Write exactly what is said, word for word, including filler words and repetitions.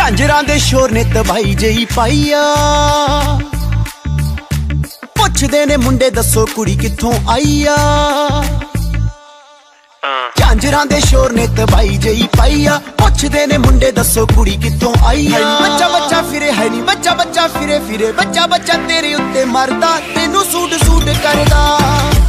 झांजरां दे शोर ने तबाही जही पाई आ पुछदे ने मुंडे दसो कुड़ी कित्थों आई आ झांजरां दे शोर ने तबाही जही पाई आ पुछदे ने मुंडे दसो कुड़ी कित्थों आई आ बच्चा बच्चा फिरे है नी बच्चा बच्चा फिरे फिरे बच्चा बच्चा तेरे उत्ते मरदा तेनू सूट सूट करदा।